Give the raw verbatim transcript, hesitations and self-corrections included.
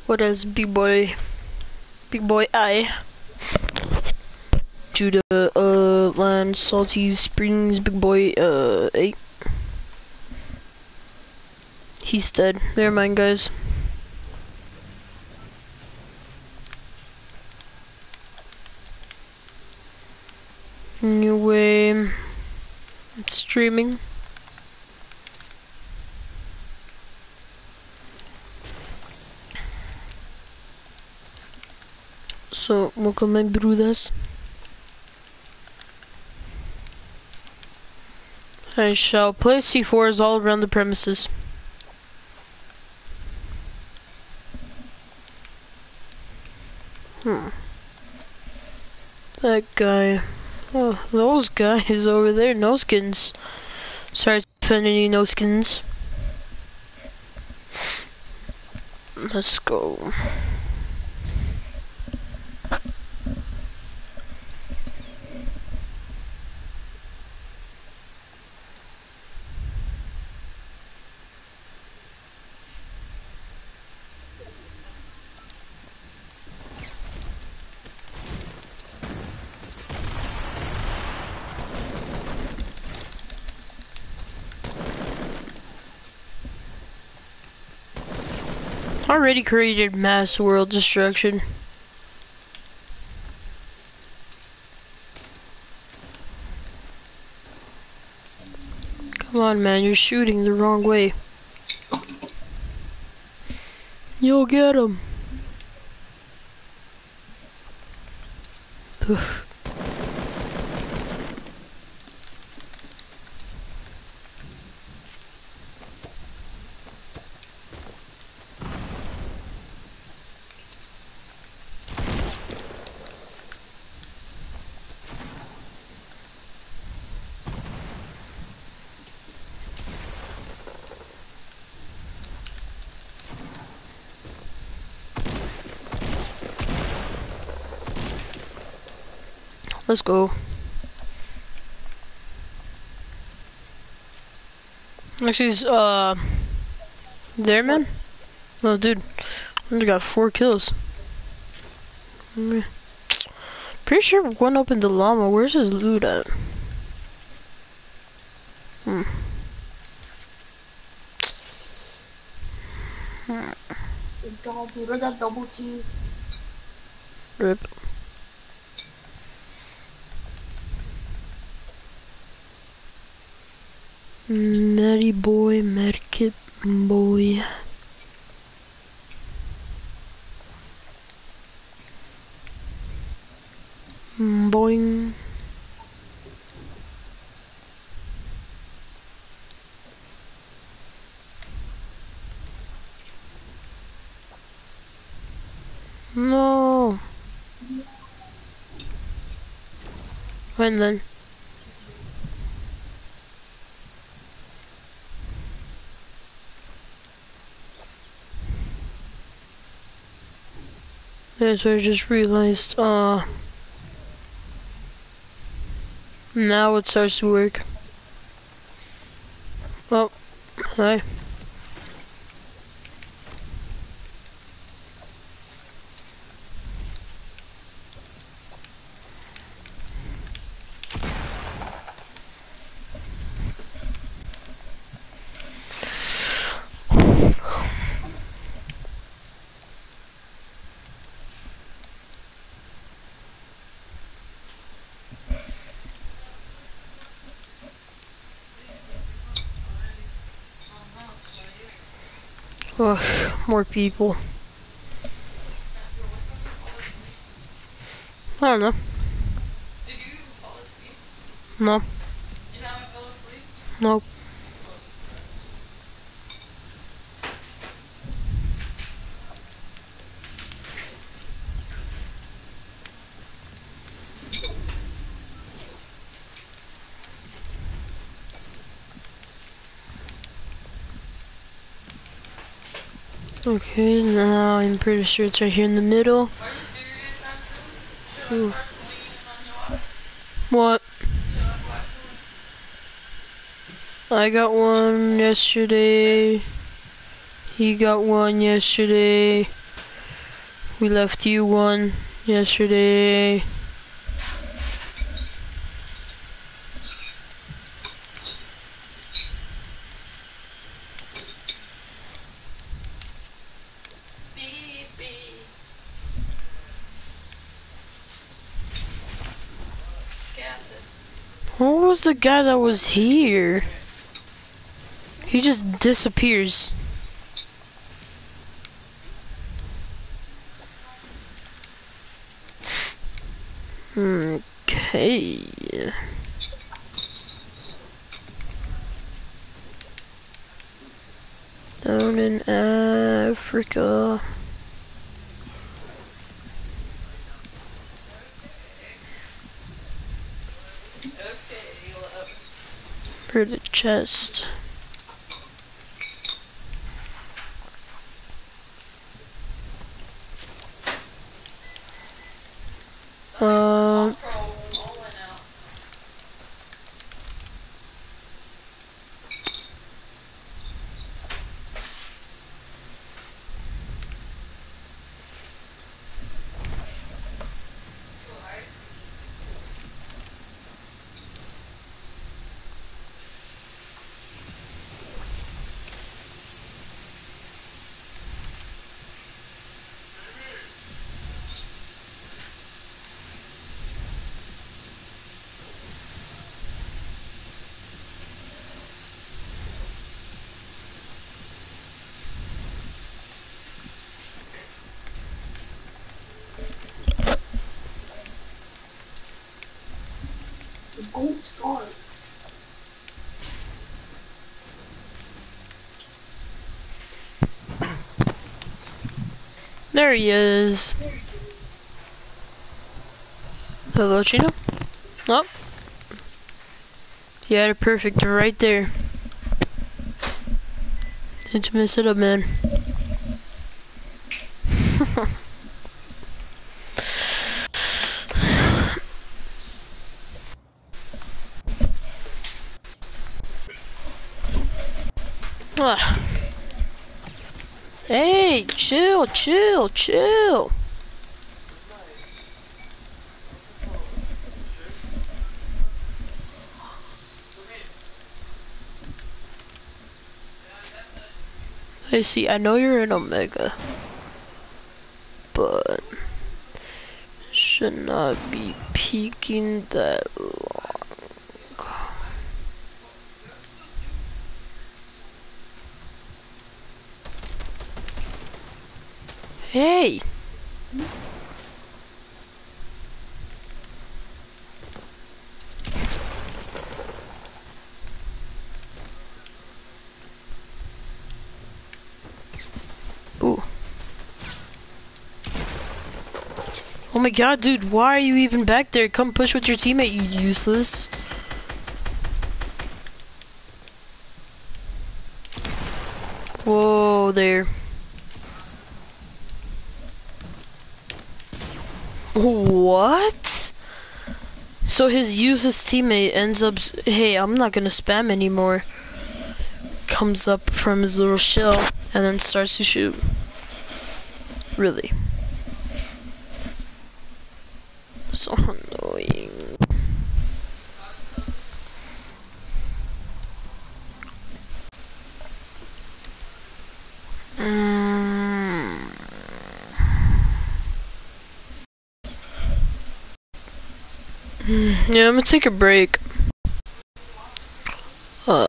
What is big boy? Big boy I. To the uh land salty springs big boy uh eight. He's dead. Never mind, guys. Anyway, it's streaming. So, welcome my brudas. I shall place C fours all around the premises. Hmm. That guy. Oh, those guys over there, no skins. Sorry to offend any no skins. Let's go. Already created mass world destruction. Come on, man, you're shooting the wrong way. You'll get him. Let's go. Actually, uh, there, man. Oh, dude, I only got four kills. Pretty sure one opened the llama. Where's his loot at? Hmm. Hmm. Good job, dude. I got double teamed. Rip. Merry boy, Merkit boy. Boing. No. When then? That's what I just realized. Uh, now it starts to work. Oh, hi. Ugh, more people. I don't know. Did you fall asleep? No. You haven't fell asleep? Nope. Okay, now I'm pretty sure it's right here in the middle. Are you serious, Hanson? Should I start swinging on you? What? Should I start swinging? I got one yesterday. He got one yesterday. We left you one yesterday. Beep, beep. Captain. What was the guy that was here? He just disappears. Okay. Down in Africa. Okay, love. For the chest. Um. Pro, all went out. The gold star. There he is. Hello, Chino. Oh. You had it perfect right there. Didn't mess it up, man. Ah. Hey, chill, chill, chill. I see, I know you're an Omega, but should not be peeking that long. Hey! Ooh. Oh my god, dude, why are you even back there? Come push with your teammate, you useless. Whoa, there. What? So his useless teammate ends up, hey, I'm not gonna spam anymore. Comes up from his little shell and then starts to shoot. Really? So annoying. Mm. Yeah, I'm gonna take a break.